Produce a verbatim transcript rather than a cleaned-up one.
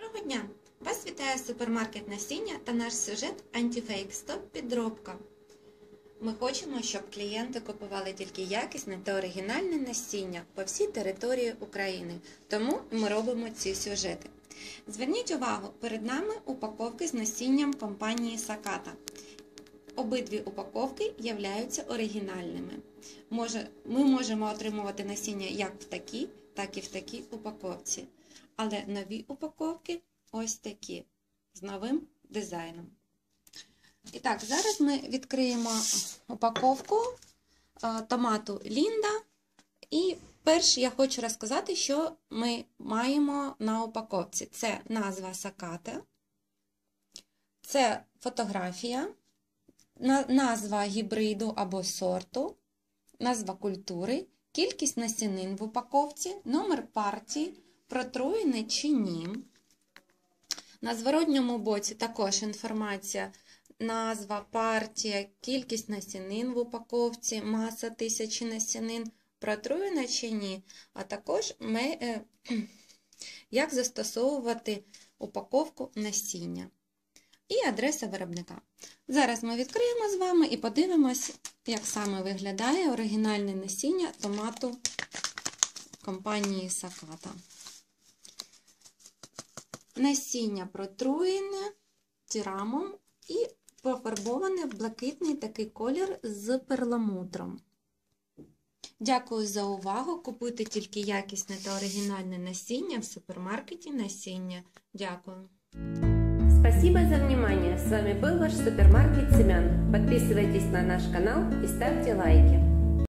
Доброго дня! Вас вітає супермаркет насіння та наш сюжет «Антифейк. Стоп підробка». Ми хочемо, щоб клієнти купували тільки якісне та оригінальне насіння по всій території України. Тому ми робимо ці сюжети. Зверніть увагу, перед нами упаковки з насінням компанії Sakata. Обидві упаковки являються оригінальними. Ми можемо отримувати насіння як в такій, так і в такій упаковці. Але нові упаковки ось такі, з новим дизайном. І так, зараз ми відкриємо упаковку томату Лінда. І перш я хочу розказати, що ми маємо на упаковці. Це назва Sakata, це фотографія, назва гібриду або сорту, назва культури, кількість насінин в упаковці, номер партії, протруєне чи ні. На зворотньому боці також інформація, назва, партія, кількість насінин в упаковці, маса тисячі насінин, протруєне чи ні, а також ми, е, як застосовувати упаковку насіння і адреса виробника. Зараз ми відкриємо з вами і подивимось, як саме виглядає оригінальне насіння томату компанії Sakata. Насіння протруєне тірамом і пофарбоване в блакитний такий колір з перламутром. Дякую за увагу. Купуйте тільки якісне та оригінальне насіння в супермаркеті насіння. Дякую. Спасибо за внимание. С вами был ваш супермаркет семян. Подписывайтесь на наш канал и ставьте лайки.